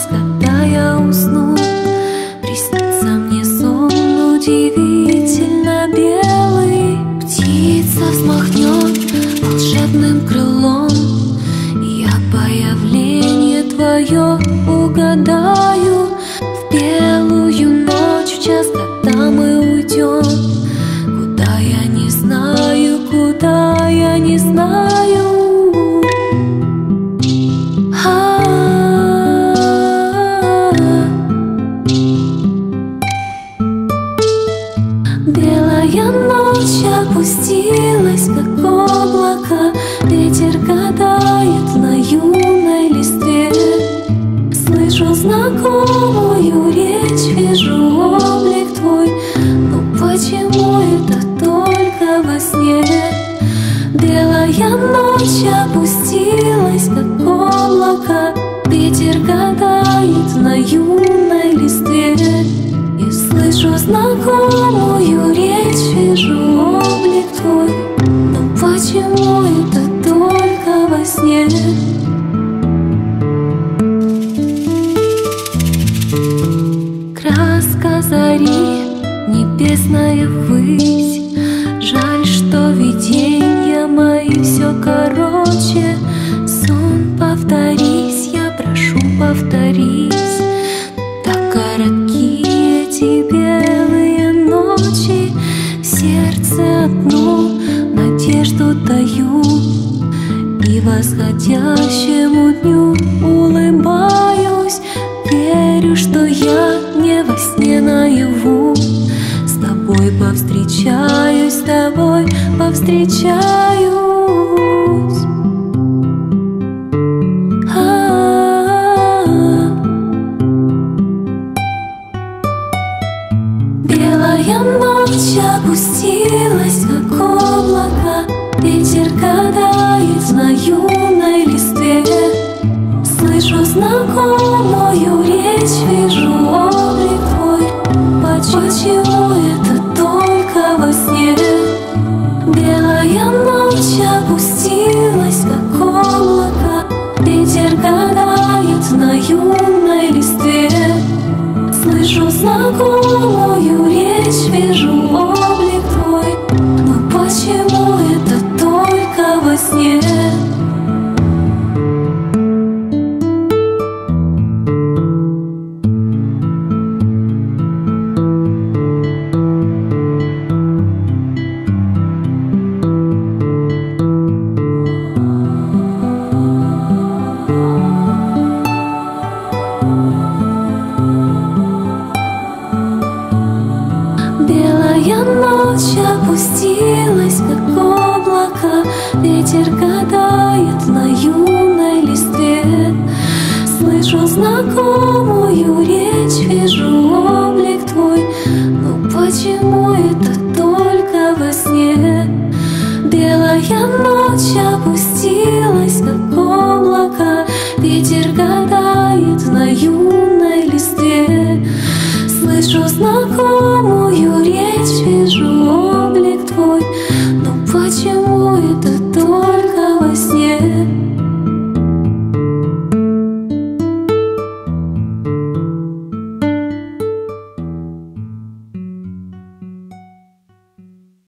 сейчас, когда я усну, приснится мне сон удивительно белый. Птица взмахнет волшебным крылом, и я появление твое угадаю. В белую ночь, в час, когда мы уйдем, куда я не знаю, куда я не знаю. Белая ночь опустилась, как облако, ветер гадает на юной листве. Слышу знакомую речь, вижу облик твой, но почему это только во сне? Белая ночь опустилась, как облако, ветер гадает на юной листве. И слышу знакомую речь, вижу облик твой, но почему это только во сне? Краска зари, небесная высь, жаль, что видения мои все короче. Сон, повторись, я прошу, повторись. Так коротки эти белые ночи, в сердце одну надежду даю, и восходящему дню улыбаюсь. Верю, что я не во сне наяву, с тобой повстречаюсь, с тобой повстречаюсь. Белая ночь опустилась, как облако, ветер гадает на юной листве. Слышу знакомую речь, вижу облик твой, почему это только во сне? Белая ночь опустилась, как облако, ветер гадает на юной листве. Слышу знакомую речь, вижу облик твой, но почему это только во сне? Белая ночь опустилась, как облако, ветер гадает на юной листве. Слышу знакомую речь, вижу облик твой, но почему это только во сне? Белая ночь опустилась, как облако, ветер гадает на юной листве. Слышу знакомую речь,